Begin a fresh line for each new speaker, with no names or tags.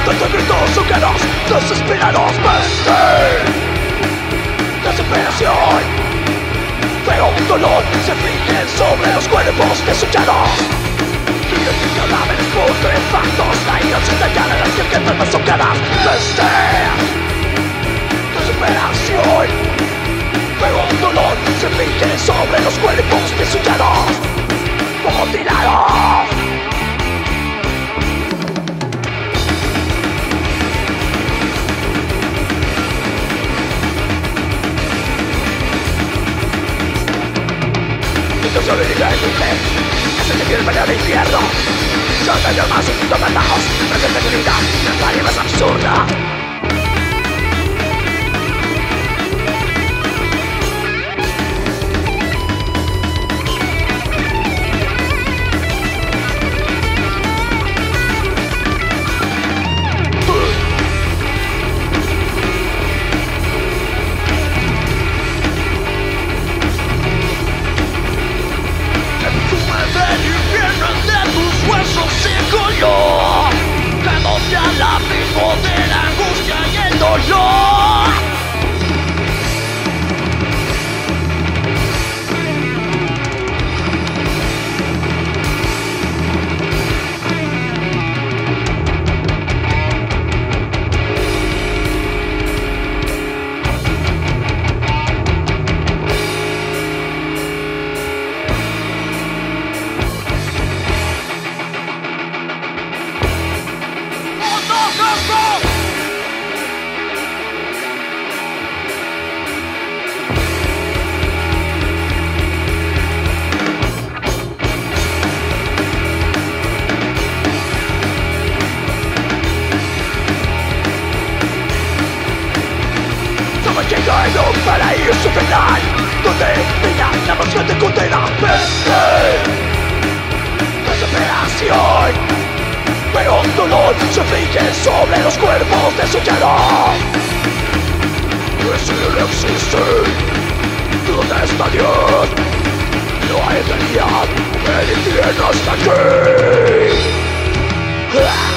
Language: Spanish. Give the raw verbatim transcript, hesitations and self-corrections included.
Tantos gritos humanos desesperados, vestir desesperación, pero un dolor se fingen sobre los cuerpos desechados. Miles de cadáveres putrefactos, caídos en la cara de las que enfermas socadas. Vestir desesperación, pero un dolor se fingen sobre los cuerpos desechados, mutilados. No sobrevive el mujer, es el que tiene el veneno del infierno. Son de más intocados, presente tu vida, la tarea más absurda. Dándose al abismo de la angustia y el dolor. Llega en un paraíso final, donde venga la pasión te condena. Vestir desesperación, pero un dolor se finge sobre los cuerpos desechados. Decir no existe, ¿dónde está Dios? No hay eternidad, el infierno está aquí.